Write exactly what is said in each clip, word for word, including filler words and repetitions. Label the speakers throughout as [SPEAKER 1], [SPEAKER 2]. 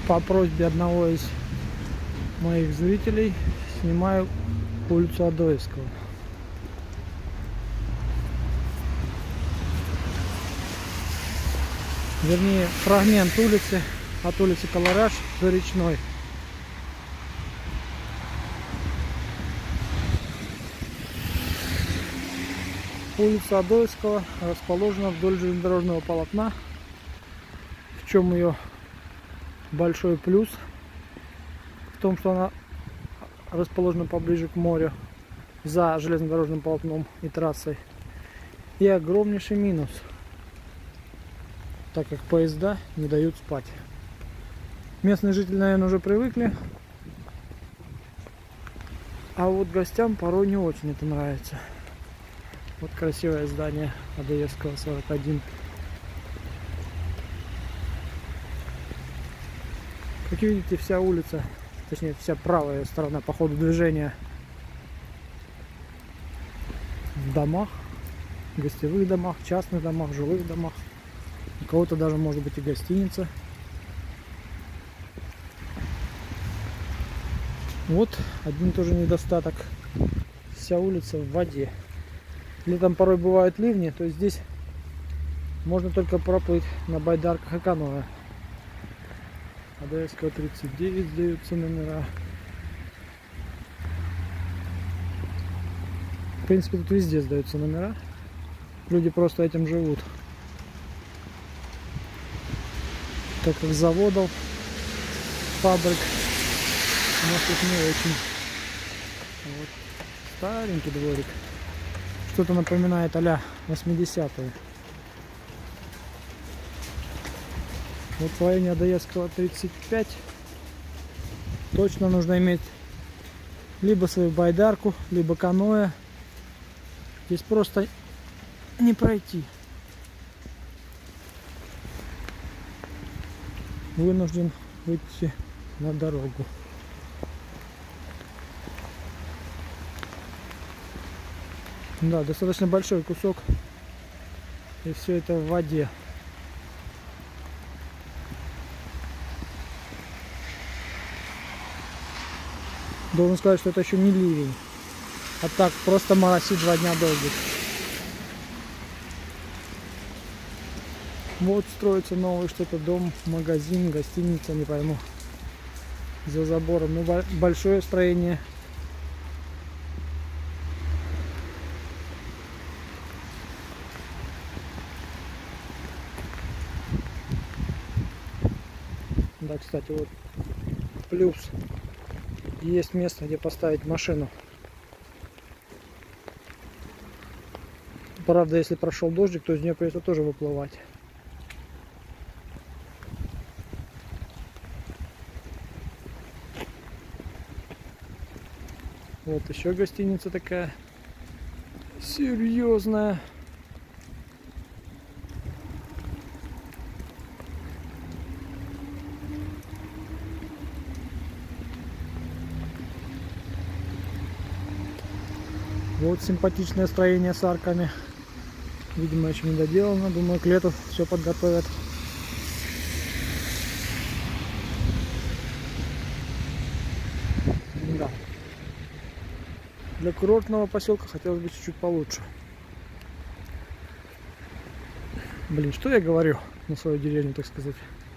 [SPEAKER 1] По просьбе одного из моих зрителей снимаю улицу Адоевского. Вернее, фрагмент улицы от улицы Калараш до Речной. Улица Адоевского расположена вдоль железнодорожного полотна. В чем ее большой плюс? В том, что она расположена поближе к морю, за железнодорожным полотном и трассой. И огромнейший минус, так как поезда не дают спать. Местные жители, наверное, уже привыкли, а вот гостям порой не очень это нравится. Вот красивое здание Адоевского сорок один. Как видите, вся улица, точнее вся правая сторона по ходу движения в домах, гостевых домах, частных домах, жилых домах. У кого-то даже может быть и гостиница. Вот один тоже недостаток. Вся улица в воде. Летом порой бывают ливни, то есть здесь можно только проплыть на байдарках и каноэ. Адоевского тридцать девять сдаются номера. В принципе, тут везде сдаются номера. Люди просто этим живут. Так как заводов, фабрик у нас тут не очень. Вот. Старенький дворик. Что-то напоминает а-ля восьмидесятые. Вот в районе Адоевского тридцать пять точно нужно иметь либо свою байдарку, либо каноэ. Здесь просто не пройти. Вынужден выйти на дорогу. Да, достаточно большой кусок, и все это в воде. Должен сказать, что это еще не ливень, а так просто моросит два дня долгих. Вот строится новый что-то дом, магазин, гостиница, не пойму, за забором. Ну, большое строение. Да, кстати, вот плюс. Есть место, где поставить машину. Правда, если прошел дождик, то из нее придется тоже выплывать. Вот еще гостиница такая серьезная. Вот симпатичное строение с арками. Видимо, еще не доделано. Думаю, к лету все подготовят. Да. Для курортного поселка хотелось бы чуть-чуть получше. Блин, что я говорю на свою деревню, так сказать.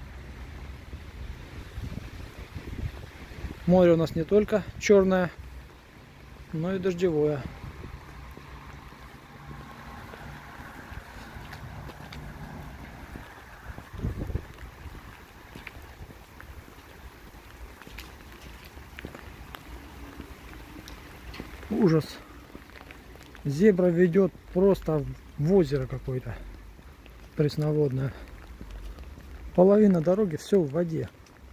[SPEAKER 1] Море у нас не только черное, но и дождевое. Ужас. Зебра ведет просто в озеро какое-то пресноводное. Половина дороги все в воде.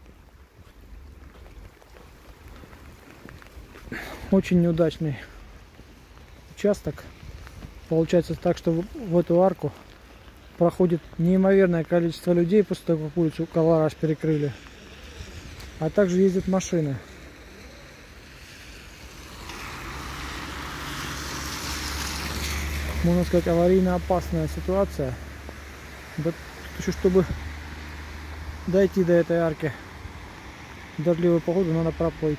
[SPEAKER 1] Очень неудачный участок. Получается так, что в эту арку проходит неимоверное количество людей после того, как улицу Калараш перекрыли. А также ездят машины. Можно сказать, аварийно опасная ситуация. Да, еще чтобы дойти до этой арки, В дождливую погоду надо проплыть.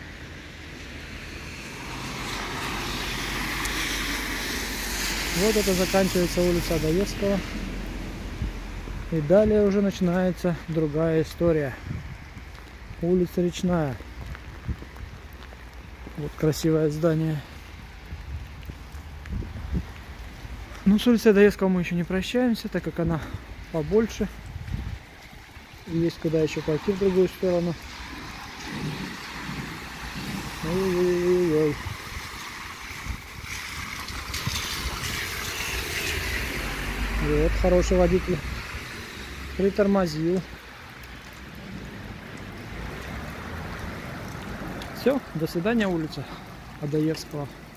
[SPEAKER 1] Вот это заканчивается улица Адаевского. И далее уже начинается другая история. Улица Речная. Вот красивое здание. Ну, с улицей Адаевского мы еще не прощаемся, так как она побольше. И есть куда еще пойти в другую сторону. Ой-ой-ой-ой. Вот, хороший водитель. Притормозил. Все, до свидания, улица Адаевского.